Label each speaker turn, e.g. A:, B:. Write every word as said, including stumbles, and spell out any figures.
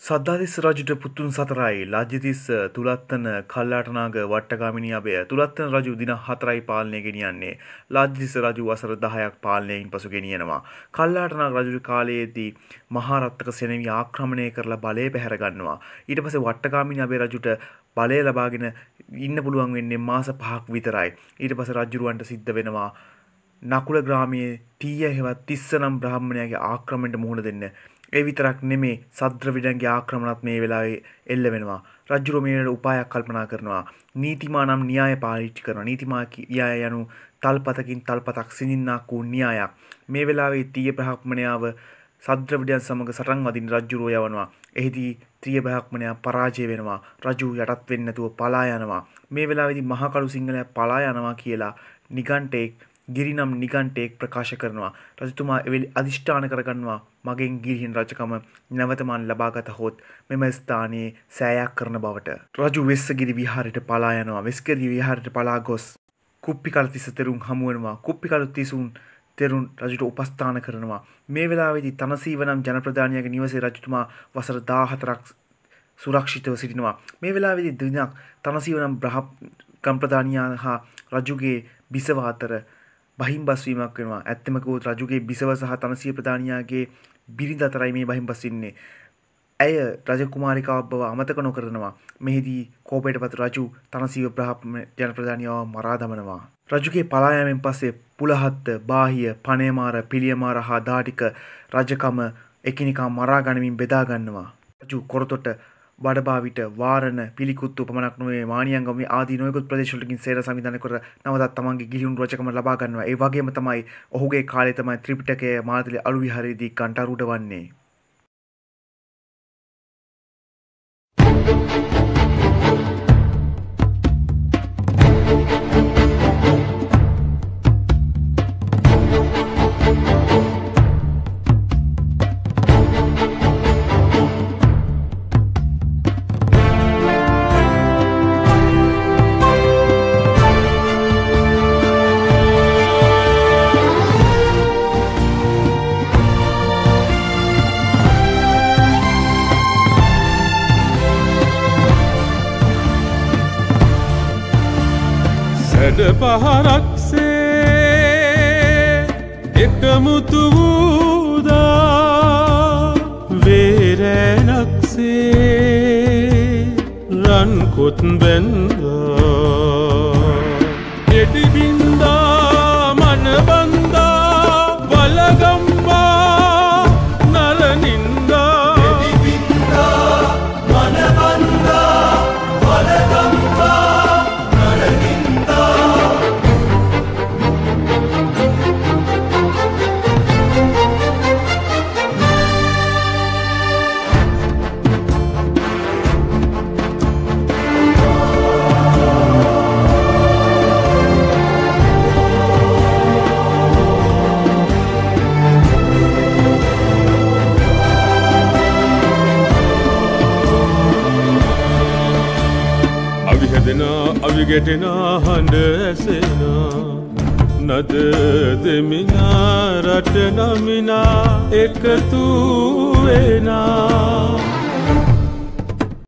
A: සද්ධාතිස්ස රජුට පුතුන් සතරයි. ලාජ්‍යතිස්ස තුලත්තන කල්ලාටනාග වට්ටගාමිණී අබය තුලත්තන රජු දින හතරයි පාලනය ගෙනියන්නේ. ලාජ්‍යතිස්ස රජු වසර දහයක් පාලනයෙන් පසු ගෙනියනවා. කල්ලාටනාග රජු කාලයේදී මහා රත්තක සෙනෙවි ආක්‍රමණය කරලා බලය පැහැර ගන්නවා. ඊට පස්සේ වට්ටගාමිණී අබය රජුට බලය ලබාගෙන ඉන්න පුළුවන් වෙන්නේ මාස පහක් විතරයි. ඊට පස්සේ රජුරවන්ට සිද්ධ වෙනවා නකුල ග්‍රාමයේ තීය හෙවත් තිස්ස නම් බ්‍රාහ්මණයාගේ ආක්‍රමණයට මුහුණ දෙන්න. ඒ විතරක් නෙමේ සද්‍රවිඩන්ගේ ආක්‍රමණත් මේ වෙලාවේ එල්ල වෙනවා. රජුරෝ මේ වෙලාවට උපායක් කල්පනා කරනවා. නීතිමා නම් න්‍යාය පාවිච්චි කරනවා. නීතිමා න්‍යාය යනු තල්පතකින් තල්පතක් සිනින්නක් වූ න්‍යායක්. මේ වෙලාවේ තීය බ්‍රාහ්මණයාව සද්‍රවිඩයන් සමග සටන් වදින්න රජුරෝ යවනවා. එහිදී තීය බ්‍රාහ්මණයා පරාජය වෙනවා. රජු යටත් වෙන්නේ නැතුව පලා යනවා. මේ වෙලාවේදී මහා කළු සිංහලයා පලා යනවා කියලා නිගණ්ඨයෙක් ගිරිනම් නිගණ්ඨයෙක් ප්‍රකාශ කරනවා. රජතුමා එවෙලි අදිෂ්ඨාන කරගන්නවා මගෙන් ගිරිහින් රජකම නැවත මන් ලබාගත හොත් මෙම ස්ථානයේ සෑයක් කරන බවට. රජු වෙස්සගිරි විහාරයට පලා යනවා. වෙස්ගිරි විහාරයට පලා ගොස් කුප්පිකලතිස්ස තෙරුන් හමු වෙනවා. කුප්පිකලතිසුන් තෙරුන් රජුට උපස්ථාන කරනවා. මේ වෙලාවේදී තනසීව නම් ජනප්‍රධානියාගේ නිවසේ රජතුමා වසර දාහතරක් සුරක්ෂිතව සිටිනවා. මේ වෙලාවේදී දිනක් තනසීව නම් ගම් ප්‍රධානියා හා රජුගේ බිසව අතර බහිම්බස් වීමක් වෙනවා. ඇත්තම කිව්වොත් රජුගේ බිසව සහ තනසිය ප්‍රධානියාගේ බිරිඳ අතරයි මේ බහිම්බස් ඉන්නේ. ඇය රජකුමාරිකාවක් බව අමතක නොකරනවා. මෙහිදී කෝපයටපත් රජු තනසිය බ්‍රාහ්මණ ජනප්‍රධානියාව මරා දමනවා. රජුගේ පලා යාමෙන් පස්සේ පුලහත්ත, බාහිය, පණේමාර, පිළියමාර හා දාටික රජකම එකිනෙකා මරා ගනිමින් බෙදා ගන්නවා. රජු කොරතොට බඩබාවිට වාරණ පිළිකුත්තු පමණක් නොවේ මානියංගම ආදී නොයෙකුත් ප්‍රදේශවලකින් සේන සංවිධානය කර නැවතත් තමන්ගේ ගිහියුන් රජකම ලබා ගන්නවා. ඒ වගේම තමයි ඔහුගේ කාලේ තමයි ත්‍රිපිටකය මාතලේ අලු විහාරයේදී කණ්ඨාරූඪ වන්නේ.
B: පහරක්සේ එකමුතු වූදා වේරැලක්සේ රන්කොත් බැන්දා එඩිබින්දා මනබන්දා වලගම්බා නලනින්දා එඩිබින්දා මනබන්දා වලගම්බා අවිගෙටෙනා හඬ ඇසෙනා නද දෙමිනා රට නමිනා එකතු වෙනා